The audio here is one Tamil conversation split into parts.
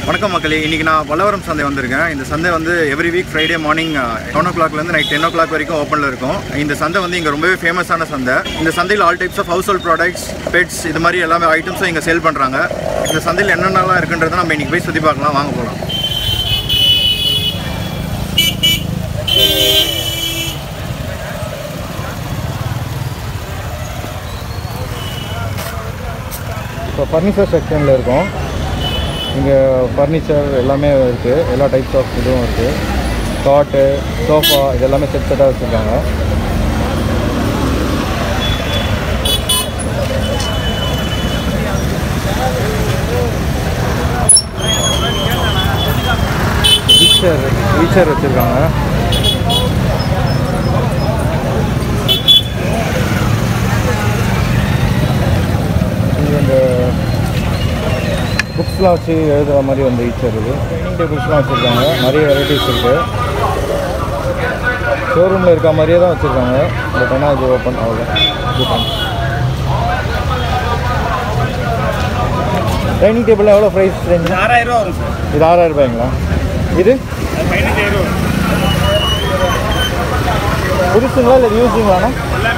வணக்கம் மக்களே, இன்றைக்கி நான் பல்லவரம் சந்தை வந்திருக்கேன். இந்த சந்தை வந்து எவ்ரி வீக் ஃப்ரைடே மார்னிங் 7 o'clockலேருந்து நைட் 10 o'clock வரைக்கும் ஓப்பனில் இருக்கும். இந்த சந்தை வந்து இங்கே ரொம்பவே ஃபேமஸான சந்தை. இந்த சந்தையில் all types of household products, beds, இது மாதிரி எல்லாமே ஐட்டம்ஸும் இங்கே சேல் பண்ணுறாங்க. இந்த சந்தையில் என்னென்னலாம் இருக்குன்றதை நம்ம இன்றைக்கி போய் சுற்றி பார்க்கலாம். வாங்க போகலாம். இப்போ ஃபர்னிச்சர் செக்ஷனில் இருக்கும். இங்கே ஃபர்னிச்சர் எல்லாமே இருக்குது. எல்லா டைப்ஸ் ஆஃப் இதுவும் இருக்குது. காட்டு, சோஃபா இது எல்லாமே செட்டாக வச்சுருக்காங்க. வீச்சர் வச்சுருக்காங்க. இந்த புக்ஸ்லாம் வச்சு எழுதுகிற மாதிரி வந்து ஈச்சர் இருக்குது. டைனிங் டேபிள்ஸ்லாம் வச்சுருக்காங்க. நிறைய வெரைட்டிஸ் இருக்குது. ஷோரூமில் இருக்க மாதிரியே தான் வச்சுருக்காங்க. பட் ஆனால் இது ஓப்பன் ஆகல. டைனிங் டேபிள் எவ்வளோ ப்ரைஸ் ரேஞ்ச்? 6000 ரூபா வரும் சார். இது 6000 ரூபாய்ங்களா? இது 15000 ரூபா. புதுசுங்களா இல்லை யூஸுங்களாண்ணா?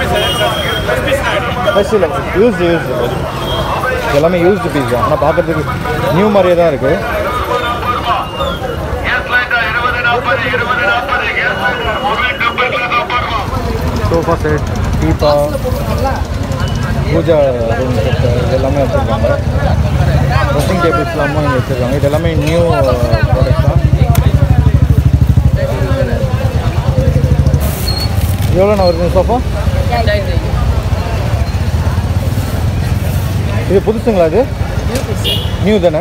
ஸ்பெஷல் யூஸ்டு எல்லாமே யூஸ்டு பீஸ் தான். ஆனால் பார்க்குறதுக்கு நியூ மாதிரியே தான் இருக்குது. சோஃபா செட், டீப்பா, பூஜா ரூம் செட் இது எல்லாமே வச்சுருக்காங்க. ட்ரெஸ்ஸிங் டேபிள்ஸ் எல்லாமே இங்கே வச்சுருக்காங்க. இது எல்லாமே நியூ ப்ராடக்ட் தான். எவ்வளோண்ணா வருது சோஃபா? இது புதுசுங்களா? இது நியூ தானே?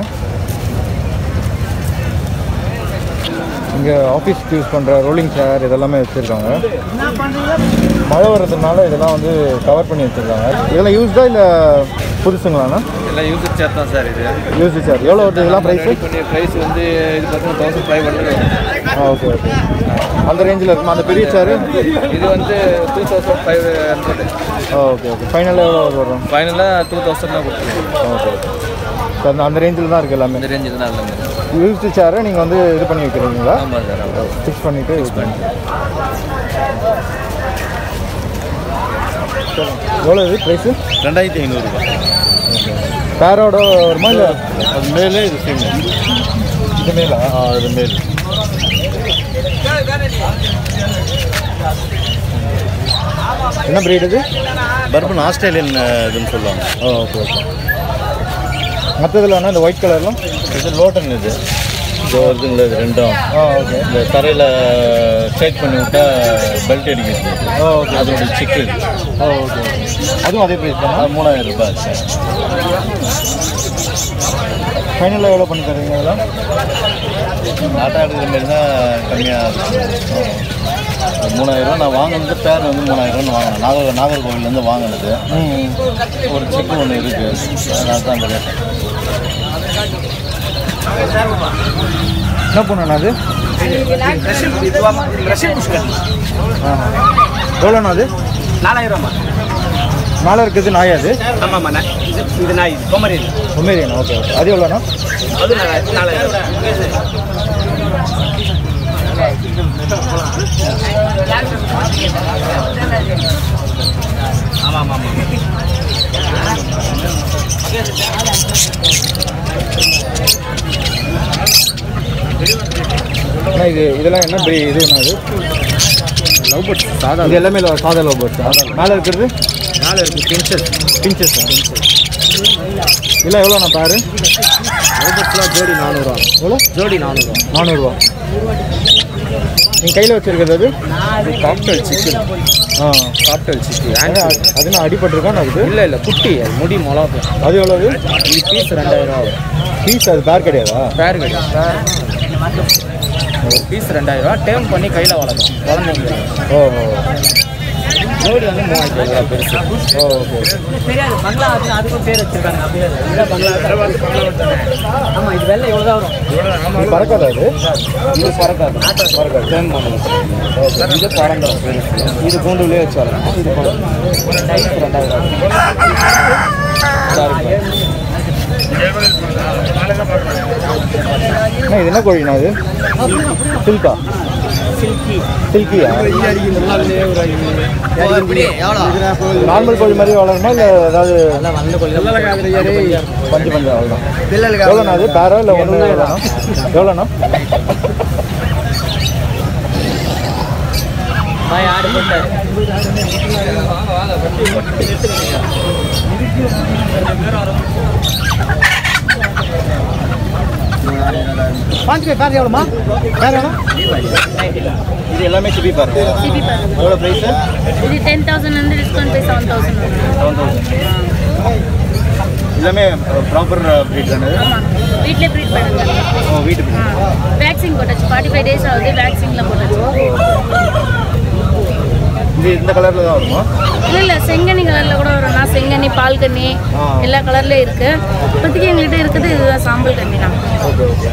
இங்கே ஆஃபீஸ்க்கு யூஸ் பண்ணுற ரோலிங் சேர் இதெல்லாமே வச்சுருக்காங்க. மழை வர்றதுனால இதெல்லாம் வந்து கவர் பண்ணி வச்சுருக்காங்க. இதெல்லாம் யூஸ்டா இல்லை புதுசுங்களாண்ணா? எல்லாம் யூஸ்டு சேர் தான் சார். இது யூஸ்டு சேர் எவ்வளோ வருது இதெல்லாம் ப்ரைஸு? ப்ரைஸ் வந்து இது பார்த்தீங்கன்னா 1500. Okay okay. அந்த ரேஞ்சில் இருக்குமா அந்த பெரிய சேரு? இது வந்து 2500. Okay okay. ஃபைனலாக எவ்வளோ வரும்? ஃபைனலாக 2000 தான் கொடுத்துருக்கோம். Okay okay. ஸோ அந்த ரேஞ்சில் தான் இருக்குது எல்லாமே. இந்த ரேஞ்சு தான் இல்லை. யூஸ்டு சேரை நீங்கள் வந்து இது பண்ணி வைக்கிறீங்களா? ஆமாம் சார். ஃபிக்ஸ் பண்ணிவிட்டு யூஸ் பண்ணி. எவ்வளோ இது ப்ரைஸு? 2500 ரூபாய். ஓகே. பேரோட வருமா இல்லை? அது மேலே இது சேம். இது மேலா? இது மேல். என்ன ப்ரீட் இது? பர்பன் ஆஸ்திரேலியன் இதுன்னு சொல்லுவாங்க. Okay okay. மற்றதில் வேணா இந்த ஒயிட் கலர்லாம்? இது லோட்டன். இது வருதுங்களா? இது ரெண்டும் ஓகே. இந்த தரையில் ஷேக் பண்ணி விட்டால் பெல்ட் அடிக்கிறது. ஓகே. அதோட சிக்கு. ஓகே. அதுவும் அதே ப்ரைஸ் தானே? 3000 ரூபாய். ஃபைனலாக எவ்வளோ பண்ணி தருவீங்க இதெல்லாம்? ஆட்டோ எடுக்கிற மாரி தான் கம்மியாக இருக்கும். 3000 ரூபா நான் வாங்கினது. பேர் வந்து 3000 ரூபான்னு வாங்கினேன். நாகர்கோவிலேருந்து வாங்கினது. ஒரு செக்கு ஒன்று இருக்குது. அதனால தான் அந்த ரேட்டு. என்ன பண்ணுண்ணா அது? எவ்வளோண்ணா அது? 4000 ரூபா. மேலே இருக்குது நாயா அது? ஆமாம்மா, இது நாய் பொமரியன். பொமேரியனா? Okay okay. அது எவ்வளோண்ணா? அது 4000. ஆமாம் ஆமாம். அண்ணா இதெல்லாம் என்ன இதுண்ணா? அது லவ் பேர்ட்ஸ் சாதா. இது எல்லாமே சாதா லவ் பேர்ட்ஸ். மேலே இருக்கிறது? மேலே இருக்குது பிஞ்சஸ். இல்லை எவ்வளோண்ணா பேரு? லவ் பேர்ட்ஸ்லாம் ஜோடி 400 ரூபா. எவ்வளோ? ஜோடி 400 ரூபா. 400 ரூபா. நீங்கள் கையில் வச்சுருக்கிறது அது? இது காக்டெயில் சிக்கன். Cocktail chicken. அதுனா அடிபட்டிருக்கான்னு அது? இல்லை குட்டி. அது முடி மிளகு. அது எவ்வளவு? இது பீஸ் 2000 ரூபா. பீஸ் அது பேர் கிடையாதா? பேர் கிடையாது. பீஸ் 2000 ரூபா. டேம் பண்ணி கையில் வளர்க்கும் குழந்தைங்க. ஓ ஜோடி வந்து 3000 ரூபா பெருசு. ஓகே. தெரியாது பங்களா அதுக்கும் பேர் வச்சிருக்காங்க. அப்படியே பங்களா. ஆமாம், இது வெள்ளை எவ்வளோ தான் வரும்? இது பறக்காதா? அது இது பறக்காது. டேம் பண்ணி. ஓகே. இது பறந்துடும் பெருசு. இது கூண்டுலேயே வச்சு வளர்க்கும். இது 2000 ரூபா. இது என்ன கோழிண்ணா இது? சில்கா? சில்கியா? நார்மல் கோழி மாதிரி வளருமா இல்லை ஏதாவது பஞ்சு பஞ்சம் அவ்வளோதான்? எவ்வளோண்ணா அது பேரா இல்லை ஒன்று எவ்வளோண்ணா? பேர் எவ்வளோமா? பேர் எவ்வளோ? இது எல்லாமே சிபி பாரு. எவ்வளோ ப்ரைஸு? இது 10,000 வந்து டிஸ்கவுண்ட் போய் 7,000 எல்லாமே ப்ராப்பர் ப்ரீட் தானே? ஆமாம், வீட்டிலே ப்ரீட் பண்ணுங்க. ஓ, வீட்டு வேக்சின் போட்டாச்சு, 45 days ஆகுது, வேக்சின்லாம் போட்டாச்சு. இது இந்த கலரில் தான் வருமா? இல்லை செங்கனி கலரில் கூட வரும்னா, செங்கனி பால் கண்ணி எல்லா கலர்லேயும் இருக்குது. இப்போதைக்கு எங்கள்கிட்ட இருக்குது இதுதான் சாம்பல் கண்ணி தான். Okay okay.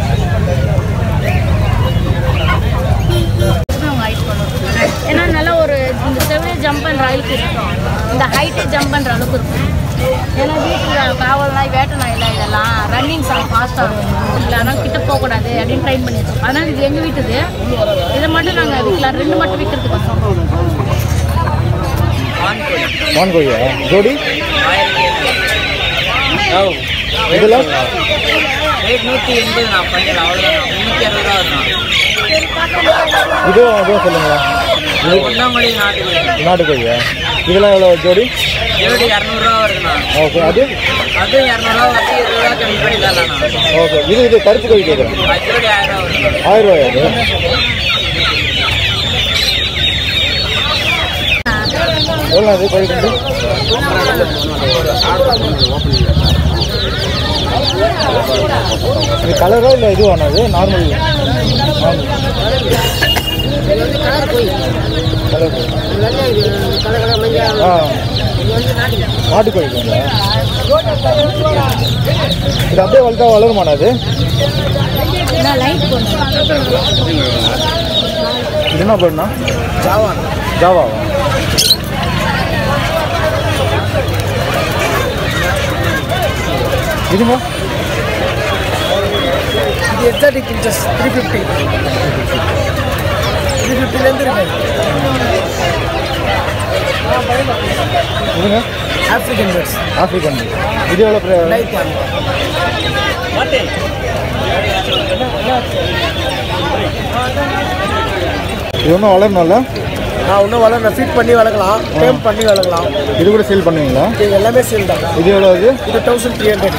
அவங்க ஹைட் பண்ணுவோம், ஏன்னா நல்லா ஒரு இந்த செவரே ஜம்ப் பண்ணுற அளவுக்கு இருக்கும், இந்த ஹைட்டே ஜம்ப் பண்ணுற அளவுக்கு இருக்கும். ஏன்னா வீட்டில் காவல் நாய் வேட்டை நாயில் இதெல்லாம் ரன்னிங் சாங் ஃபாஸ்ட்டாக இருக்கும், இல்லை ஆனால் கிட்ட போகக்கூடாது அப்படின்னு ட்ரைன் பண்ணி வச்சோம். அதனால் இது எங்கள் வீட்டுது, இதை மட்டும் நாங்கள் விற்கலாம், 2 மட்டும் விற்கிறதுக்கு வச்சோம். வான் கோழியா? ஜோடி இதெல்லாம் ரேட் 180 நான் பண்ணல, அவ்வளோதான். 360 ரூபா வரும். இதுவும் அதுவும் சொல்லுங்களா? இது கொண்டாமல்லி நாட்டு கோழியா? இதெல்லாம் எவ்வளோ ஜோடி? ஜோடி 200 ரூபா வருதுண்ணா. ஓகே. அது 200 ரூபா வச்சு 20 ரூபா கம்மி பண்ணி தரலாண்ணா. ஓகே. இது கருப்பு கோழி கேட்குறேன். ஜோடி 1000 ரூபா வருது. 1000 ரூபாயா அது? எவ்வளோ அது கோழி குண்டு? இது கலரா இல்லை இதுவானா? அது நார்மல் கலர் கோழி. ஆ, நாட்டுக்கோழி கொஞ்சம் இது அப்படியே வளர்த்தா வளருமாண்ணா? அது இது என்ன பண்ணா? ஜாவாவா? இதுங்க இது எக்ஸாட்டிக் இன்ச்சஸ் 350. 350லேருந்து இருக்கு. இதுங்க ஆஃப்ரிக்கன் பேர்ட்ஸ். ஆஃப்ரிக்கன். இது எவ்வளோ? இது ஒன்றும் வளரணும்ல? நான் இன்னும் வளர்ந்து ஃபீட் பண்ணி வளர்க்கலாம், டேம் பண்ணி வளர்க்கலாம். இது கூட சேல் பண்ணுவீங்களா? இது எல்லாமே சேல் தான். இது எவ்வளோ? இது 1300.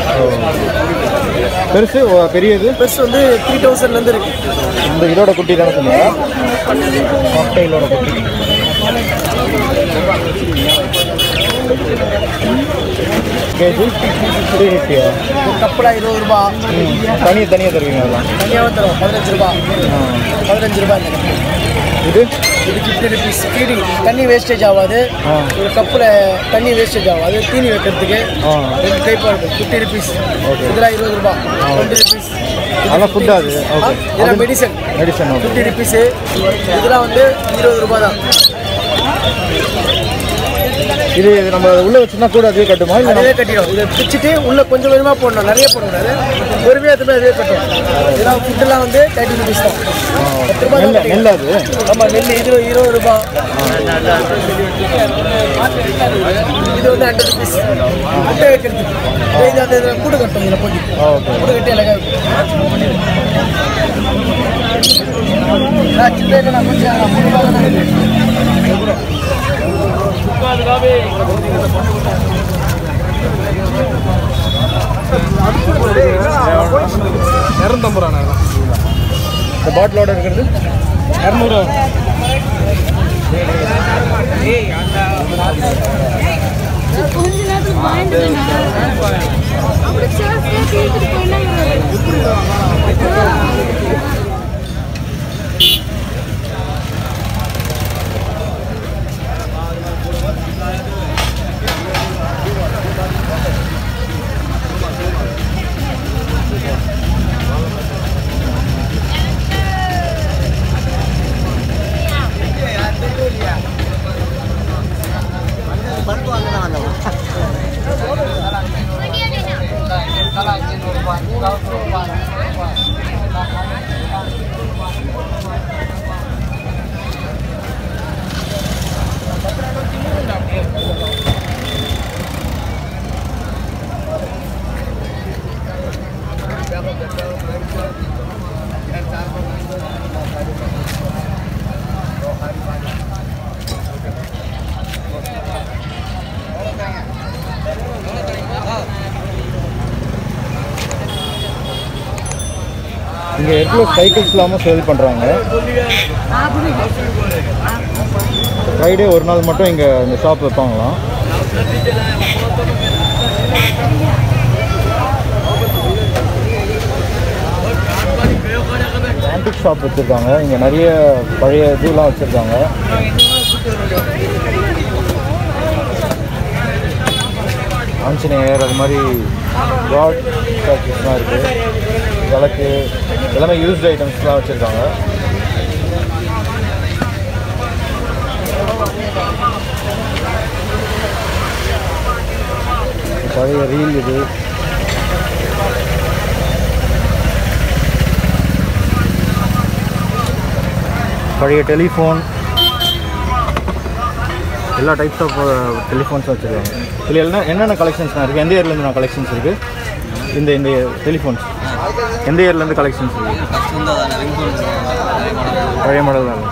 பெருசு பெரியது? பெருசு வந்து 3000லேருந்து இருக்கு. இந்த இதோட குட்டி தானே சொன்னீங்க? காக்டெயிலோட குட்டி. கேஜி 350. கப்பலா 20 ரூபா. தனியாக தருவீங்க அதெல்லாம்? தனியாக தரும் 15 ரூபா. 15 ரூபா. இது இது 50 rupees. ஃபீடிங் தண்ணி வேஸ்டேஜ் ஆகாது. ஒரு கப்பில் தண்ணி வேஸ்டேஜ் ஆகாது, தீனி வைக்கிறதுக்கு 2 டைப்பாக இருக்கும். 50 rupees. இதெல்லாம் 20 ரூபா. 20 rupees. அதெல்லாம் ஃபுட்டா? அது ஓகே. இதெல்லாம் மெடிசன். 50 rupees. இதெல்லாம் வந்து 20 ரூபா தான். இது நம்ம உள்ளே வச்சுன்னா கூட அதுவே கட்டுமா? இல்லை அதுவே கட்டிடும். இதை பிச்சுட்டு உள்ளே கொஞ்சம் கொஞ்சமாக போடணும், நிறைய போடக்கூடாது. பொறுமையாக எதுவுமே அதுவே கட்டும். இதெல்லாம் ஃபுட்டெல்லாம் வந்து 30 rupees தான். 10 ரூபா தான். நெல் அது? ஆமாம், நெல் இது 20 ரூபா. இது வந்து 100 rupees. முட்டை வைக்கிறதுக்கு இது அந்த இதில் கூடு கட்டும். இதில் போட்டு கூடு கட்டி அழகாக சின்ன நான் கொஞ்சம் 3 ரூபா தான். இந்த பாட்டிலோட இருக்கிறது 200. கொஞ்ச நேரத்துக்கு பயந்துட்டேன். அப்படி சேஃப்டியாக தூக்கிட்டு போயினா இங்கே ஹெர்குலஸ் சைக்கிள்ஸ்லாமும் சேல் பண்ணுறாங்க. ஃப்ரைடே ஒரு நாள் மட்டும் இங்கே இந்த ஷாப் வைப்பாங்களாம். ஆன்டிக் ஷாப் வச்சுருக்காங்க. இங்கே நிறைய பழைய இதுலாம் வச்சுருக்காங்க. ஆஞ்சநேயர் அது மாதிரி காட் ஸ்டாச்சுஸ்லாம் இருக்குது. விளக்கு எல்லாமே யூஸ்டு ஐட்டம்ஸ்லாம் வச்சுருக்காங்க. பழைய ரீல் இது. பழைய டெலிஃபோன், எல்லா டைப்ஸ் ஆஃப் டெலிஃபோன்ஸும் வச்சுருக்காங்க. இதில் என்னென்ன கலெக்ஷன்ஸ்லாம் இருக்குது? எந்த இயர்லேருந்து நான் கலெக்ஷன்ஸ் இருக்குது? இந்த டெலிஃபோன்ஸ் எந்த இயர்லேருந்து கலெக்ஷன்ஸ் இருக்குது? பழைய மாடல் தான்.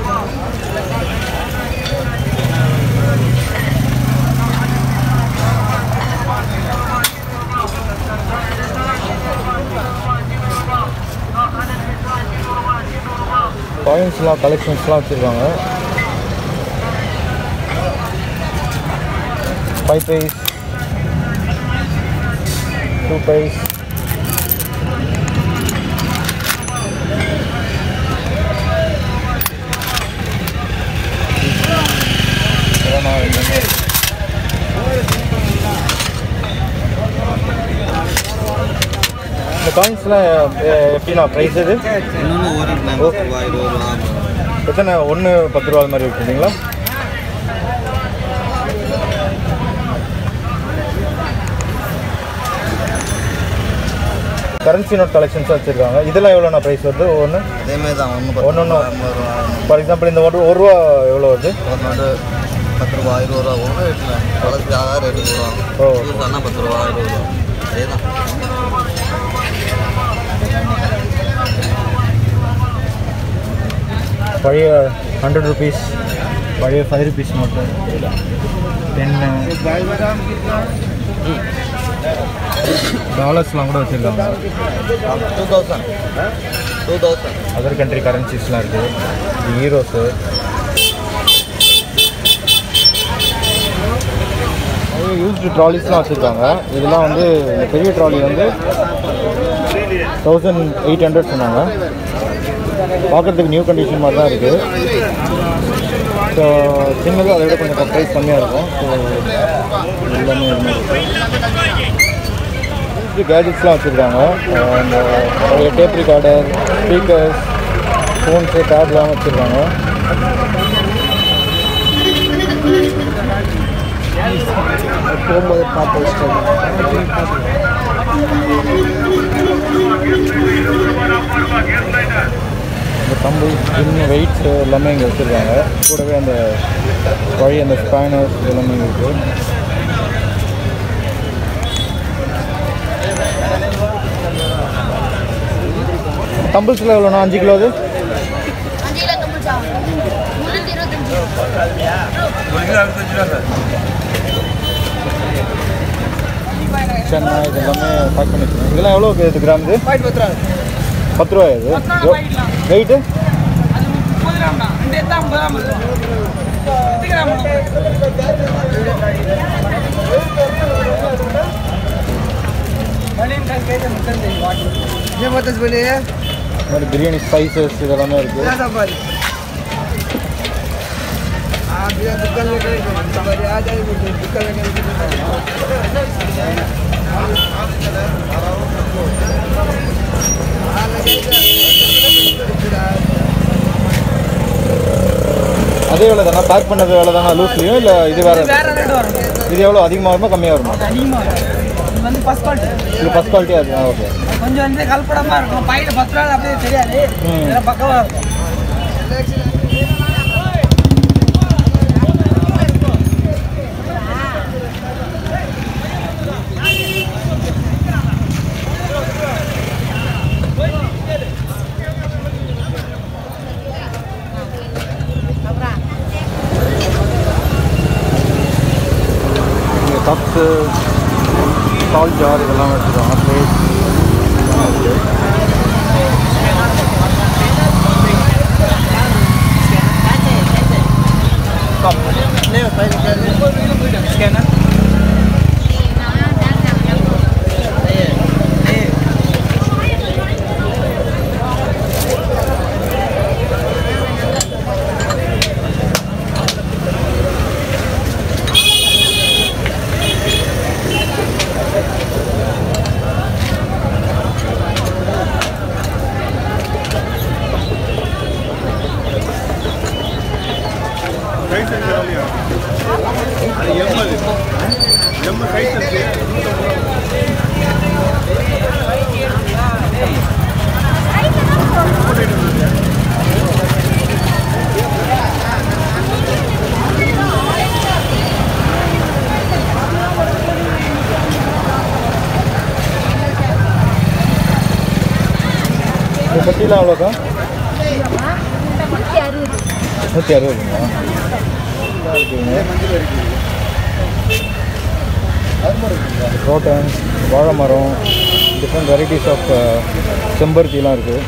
காயின்ஸ்லாம் கலெக்ஷன்ஸ்லாம் வச்சுருக்காங்க. 5 பைஸ், 2 பைஸ், இந்த காயின்ஸ்லாம் எப்படின்னா ப்ரைஸ் இது? எத்தனை? 1 10 ரூபா மாதிரி வச்சுருந்தீங்களா? கரன்சி நோட் கலெக்ஷன்ஸாக வச்சுருக்காங்க. இதெல்லாம் எவ்வளோண்ணா ப்ரைஸ் வருது? ஒன்று அதேமாதிரி தான். ஒன்று ஃபார் எக்ஸாம்பிள் இந்த ஒரு ரூபா எவ்வளோ வருது? 10 ரூபா 20 ரூபா ஒன்று ரேட்டில் வளர்ச்சி ஆகாத ரேட்டு போடுவோம். அண்ணா 10 ரூபா 20 ரூபா அதே தான். பழைய 100 ருபீஸ், பழைய 5 ருபீஸ் நோட்டு, பென்னு, டாலர்ஸ்லாம் கூட வச்சுருக்காங்க. 2000 அதர் கண்ட்ரி கரன்சிஸ்லாம் இருக்குது. ஹீரோஸு, யூஸ்டு ட்ராலிஸ்லாம் வச்சுருக்காங்க. இதெல்லாம் வந்து பெரிய ட்ராலி வந்து 1800 சொன்னாங்க. பார்க்குறதுக்கு நியூ கண்டிஷன் மாதிரி தான் இருக்குது. ஸோ சின்னது அதை விட கொஞ்சம் ப்ரைஸ் கம்மியாக இருக்கும். ஸோ எல்லாமே யூஸ்டு கேஜெட்ஸ்லாம் வச்சுருக்காங்க. இந்த பழைய டேப் ரெக்கார்டர், ஸ்பீக்கர்ஸ், ஃபோன்ஸு, டேப்லாம் வச்சுருக்காங்க. போகும்போது பார்த்து வச்சுட்டாங்க. இந்த கம்பு, ஸ்பின்னு, வெயிட்ஸு எல்லாமே இங்கே வச்சுருக்காங்க. கூடவே அந்த பழைய அந்த ஸ்பேனர்ஸ் எல்லாமே இருக்குது. கம்பிள்ஸில் எவ்வளோண்ணா? 5 கிலோ அது? 5 கிலோ கம்பிள்ஸா? 325. சென்னா இது எல்லாமே பேக் பண்ணி வச்சுருக்கேன். இதெல்லாம் எவ்வளோ இது கிராம்? இது 10 ரூபாய். இது வெயிட்டு? பிரியாணி ஸ்பைசஸ் இதெல்லாமே இருக்குது. அதே வேலை தானே? பேக் பண்ணது வேலை தானே லூஸ்லையும்? இல்லை இது வேறு? இது எவ்வளோ அதிகமாக வருமா கம்மியாக வருமா? வந்து ஃபர்ஸ்ட் குவாலிட்டி. இது ஃபர்ஸ்ட் குவாலிட்டி. அது ஓகே. கொஞ்சம் வந்து கலப்படமாக இருக்கும். பையில 10 ரூபா அப்படியே தெரியாது. இதெல்லாம் பக்கமாக இருக்கும். கப்ஸு, சால்ட் ஜார் இதெல்லாம் வச்சுருக்காங்க. Plate, scanner பட்டிலாம் எவ்வளோக்கா? 160. க்ரோட்டன், வாழை மரம், டிஃப்ரெண்ட் வெரைட்டிஸ் ஆஃப் செம்பருத்திலாம் இருக்குது.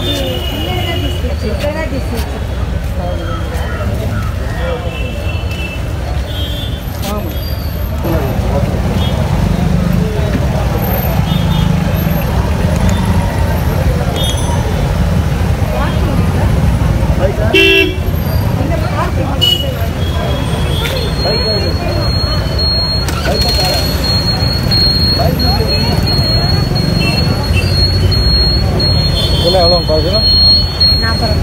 இதெல்லாம் எவ்வளோ பாக்குறா? 40.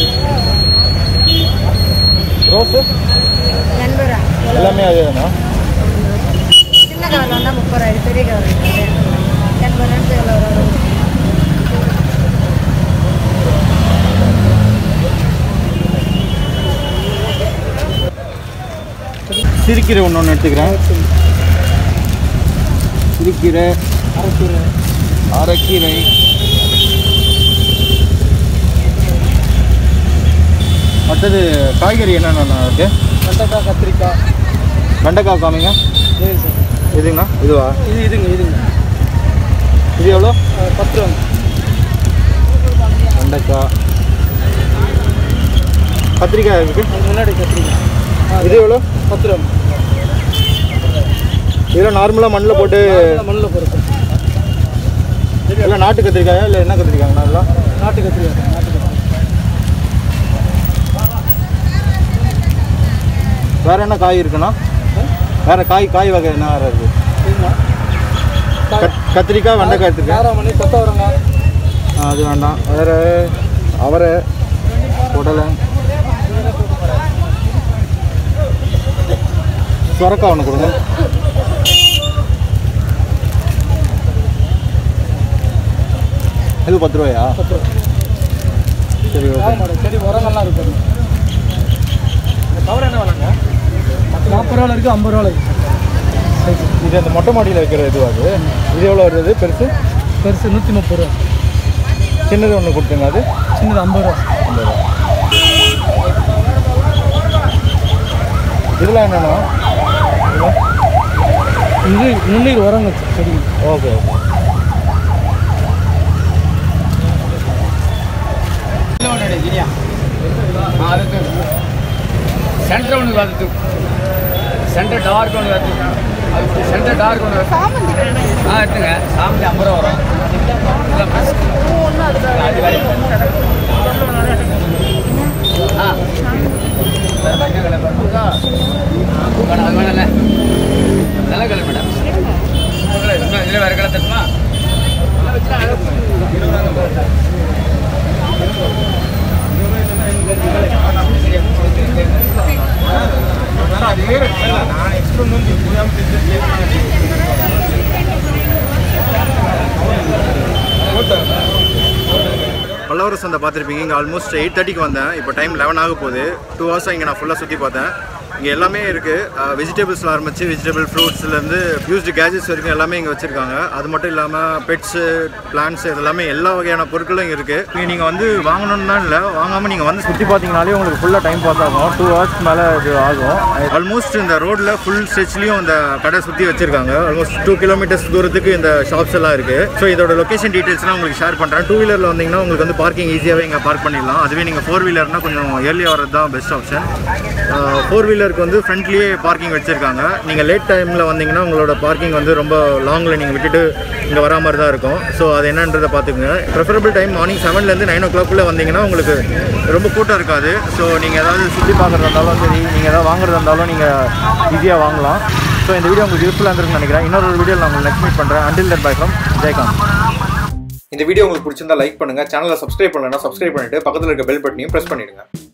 ரோஸு 80. எல்லாமே அதே தானா? சின்ன கவர் வந்தால் 30, பெரிய கவர் 80 வரும். சிறுக்கீரை ஒன்று எடுத்துக்கிறேன். சிறுக்கீரை, அரைக்கீரை, மற்றது காய்கறி என்னென்ன இருக்குது? வெண்டைக்காய், கத்திரிக்காய். வெண்டைக்காய் காமிங்க. இதுங்கண்ணா? இதுவா? இதுங்க இது எவ்வளோ? 10 ரூபா. வெண்டைக்காய், கத்திரிக்காய் இருக்குது. முன்னாடி கத்திரிக்காய். இது எவ்வளோ? 10 ரூபா. இதெல்லாம் நார்மலாக மண்ணில் போட்டு மண்ணில் பொறுத்து. இல்லை நாட்டு கத்திரிக்காயா இல்லை என்ன கத்திரிக்காங்கண்ணா? எல்லாம் நாட்டு கத்திரிக்காய். வேறு என்ன காய் இருக்குண்ணா? வேறு காய் வகை என்ன வேறு இருக்குது? கத்திரிக்காய், வெண்டைக்காய் எடுத்துருக்கேன். காராமணி, கொத்தவரங்காய். அது வேண்டாம். வேறு அவரை, புடலை, சுரக்காய் ஒன்று கொடுங்க. இது 10 ரூபாயா? 10 ரூபா. சரி, ஓகே. சரி, உரங்கள்லாம் இருக்குது. கவர் என்ன வேணாங்க? 40 ரூபாவில் இருக்குது, 50 ரூபாவில் இருக்குது. இது அந்த மொட்டை மாடியில் வைக்கிற இதுவா? அது இது எவ்வளோ வருது? பெருசு 130 ரூபா. சின்னது ஒன்று கொடுத்துங்க. அது சின்னது 50 ரூபா. 50 ரூபா. இதெல்லாம் என்னென்னா? இது நுண்ணீர் உரங்க. சரி, ஓகே. ಅದಕ್ಕೆ ಸೆಂಟ್ರ್ ಒಂದು ಬರ್ತದೆ, ಸೆಂಟ್ರ್ ಡಾರ್ಕ್ ಒಂದು ಬರ್ತದೆ, ಅದು ಸೆಂಟ್ರ್ ಡಾರ್ಕ್ ಒಂದು எடுத்துங்க. சாமந்தி 50 ரூபா வரும். அது வேணாம்ல, நல்ல கலை மேடம். இதில் வேறு கடை தட்டுமா? பல்லவர சந்தை பார்த்துருப்பீங்க. இங்கே ஆல்மோஸ்ட் 8:30க்கு வந்தேன். இப்போ டைம் 11 ஆக போகுது. 2 ஹவர்ஸாக இங்கே நான் ஃபுல்லாக சுற்றி பார்த்தேன். இங்கே எல்லாமே இருக்குது. வெஜிடபிள்ஸில் ஆரம்பித்து வெஜிடபிள் ஃப்ரூட்ஸ்லேருந்து யூஸ்டு கேஜெட்ஸ் வரைக்கும் எல்லாமே இங்கே வச்சுருக்காங்க. அது மட்டும் இல்லாமல் பெட்ஸு, பிளான்ட்ஸு இதெல்லாமே எல்லா வகையான பொருட்களும் இங்கே இருக்குது. இங்கே நீங்கள் வந்து வாங்கணுன்னு தான் இல்லை, வாங்காமல் நீங்கள் வந்து சுற்றி பார்த்தீங்கனாலே உங்களுக்கு ஃபுல்லாக டைம் பாஸ் ஆகும். 2 ஹவர்ஸ்க்கு மேலே இது ஆகும். ஆல்மோஸ்ட் இந்த ரோட்டில் ஃபுல் ஸ்ட்ரெச்லேயும் இந்த கடை சுற்றி வச்சுருக்காங்க. ஆல்மோஸ்ட் 2 கிலோமீட்டர்ஸ் தூரத்துக்கு இந்த ஷாப்ஸ் எல்லாம் இருக்குது. ஸோ இதோட லொக்கேஷன் டீட்டெயில்ஸ்லாம் உங்களுக்கு ஷேர் பண்ணுறேன். 2 வீலரில் வந்தீங்கன்னா உங்களுக்கு வந்து பார்க்கிங் ஈஸியாகவே இங்கே பார்க் பண்ணிடலாம். அதுவே நீங்கள் 4 வீலர்னால் கொஞ்சம் ஏர்லியாக வரது தான் பெஸ்ட் ஆப்ஷன். 4 வீலர் வீலருக்கு வந்து ஃப்ரண்ட்லேயே பார்க்கிங் வச்சுருக்காங்க. நீங்கள் லேட் டைமில் வந்தீங்கன்னா உங்களோட பார்க்கிங் வந்து ரொம்ப லாங்கில் நீங்கள் விட்டுட்டு இங்கே வரா மாதிரி தான் இருக்கும். ஸோ அது என்னன்றதை பார்த்துக்குங்க. ப்ரிஃபரபிள் டைம் மார்னிங் 7லேருந்து 9 o'clock வந்தீங்கன்னா உங்களுக்கு ரொம்ப கூட்டம் இருக்காது. ஸோ நீங்கள் ஏதாவது சுற்றி பார்க்குறதா இருந்தாலும் சரி, நீங்கள் ஏதாவது வாங்குறதா இருந்தாலும் நீங்கள் ஈஸியாக வாங்கலாம். ஸோ இந்த வீடியோ உங்களுக்கு யூஸ்ஃபுல்லாக இருந்திருக்குன்னு நினைக்கிறேன். இன்னொரு வீடியோ நான் உங்களுக்கு நெக்ஸ்ட் மீட் பண்ணுறேன். Until that bye from Jayakanth. இந்த வீடியோ உங்களுக்கு பிடிச்சிருந்தா லைக் பண்ணுங்கள். சேனலை சப்ஸ்கிரைப் பண்ணலைன்னா சப்ஸ்கிரைப் பண்ணிவிட்டு பக்கத்தில் இருக்க பெல் பட்டனையும் ப்ரெஸ் பண்ணிவிடுங்க.